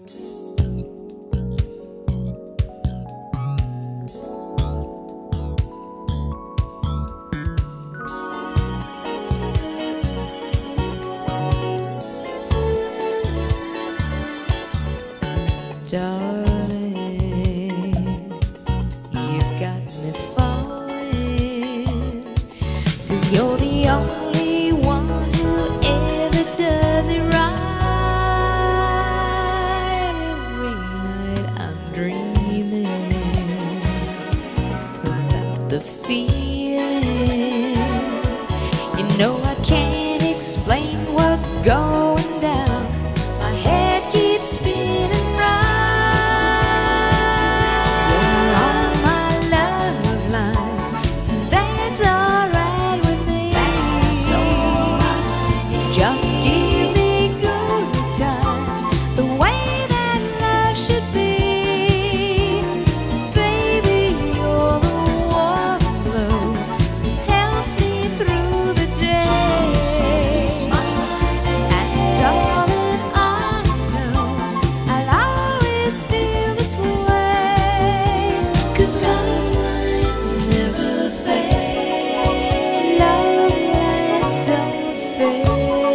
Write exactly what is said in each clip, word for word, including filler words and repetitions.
Darling, you got me falling, 'cause you're the only one who ever does it right. Every night I'm dreaming about the feeling. You know I can't explain what's going down. My head keeps spinning round. Just give me good times, the way that love should be. Baby, you're the warm glow that helps me through the day. And darling, I know I'll always feel this way, 'cause love lines never fade. Love lines don't fade.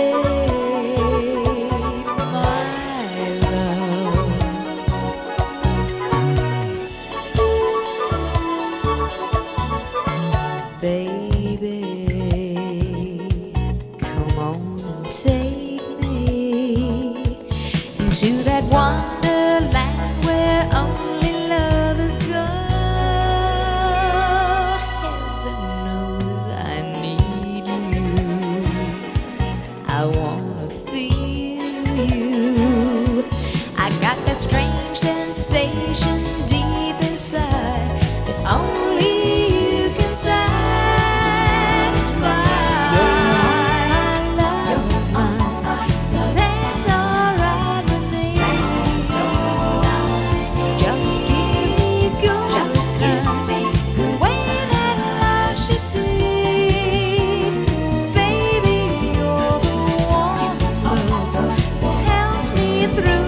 Baby, come on and take me into that wonderland where only lovers go. Heaven knows I need you. I wanna feel you. I got that strange sensation deep inside that only you can satisfy. Through